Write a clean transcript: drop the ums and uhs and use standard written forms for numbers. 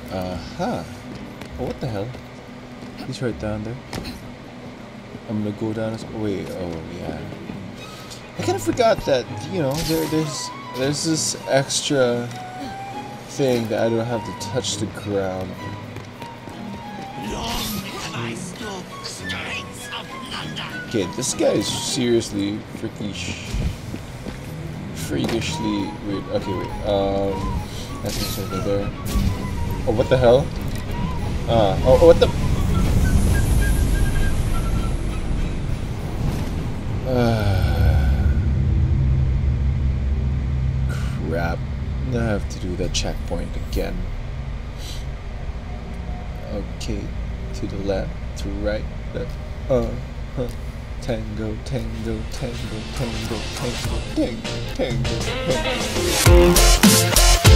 Uh-huh. Oh, what the hell? He's right down there. I'm gonna go down. Wait. Oh yeah. I kind of forgot that there's this extra thing that I don't have to touch the ground. Okay, this guy is seriously freakishly weird. Okay, wait. That's just over there. Oh, what the hell? Oh, what the? Crap. I have to do that checkpoint again. Okay, to the left, to right, left. Tango, tango, tango, tango, tango, tango, tango, tango.